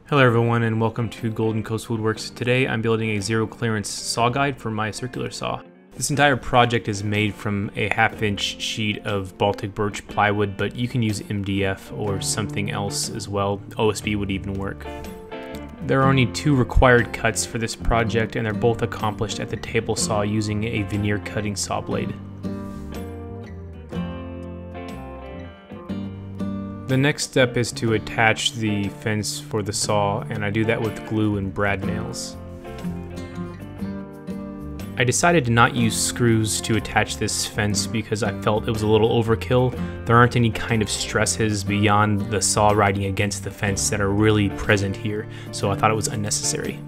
Hello everyone and welcome to Golden Coast Woodworks. Today I'm building a zero clearance saw guide for my circular saw. This entire project is made from a 1/2 inch sheet of Baltic birch plywood, but you can use MDF or something else as well. OSB would even work. There are only 2 required cuts for this project and they're both accomplished at the table saw using a veneer cutting saw blade. The next step is to attach the fence for the saw, and I do that with glue and brad nails. I decided to not use screws to attach this fence because I felt it was a little overkill. There aren't any kind of stresses beyond the saw riding against the fence that are really present here, so I thought it was unnecessary.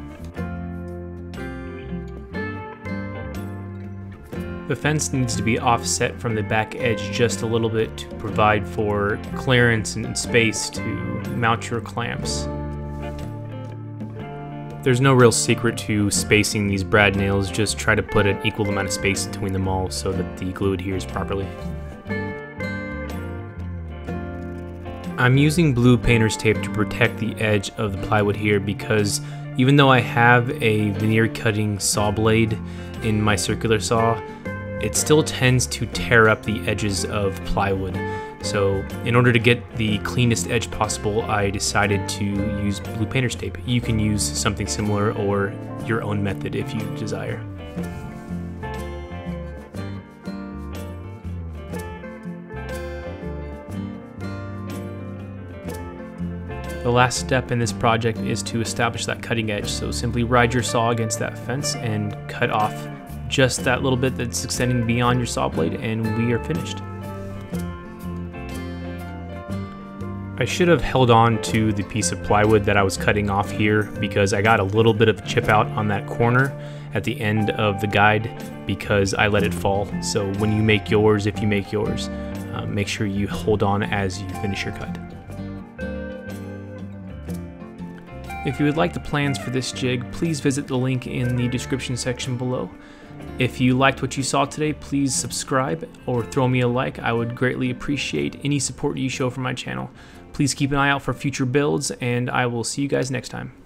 The fence needs to be offset from the back edge just a little bit to provide for clearance and space to mount your clamps. There's no real secret to spacing these brad nails, just try to put an equal amount of space between them all so that the glue adheres properly. I'm using blue painter's tape to protect the edge of the plywood here because even though I have a veneer cutting saw blade in my circular saw, it still tends to tear up the edges of plywood. So in order to get the cleanest edge possible, I decided to use blue painter's tape. You can use something similar or your own method if you desire. The last step in this project is to establish that cutting edge. So simply ride your saw against that fence and cut off just that little bit that's extending beyond your saw blade, and we are finished. I should have held on to the piece of plywood that I was cutting off here because I got a little bit of chip out on that corner at the end of the guide because I let it fall. So when you make yours, if you make yours, make sure you hold on as you finish your cut. If you would like the plans for this jig, please visit the link in the description section below. If you liked what you saw today, please subscribe or throw me a like. I would greatly appreciate any support you show for my channel. Please keep an eye out for future builds, and I will see you guys next time.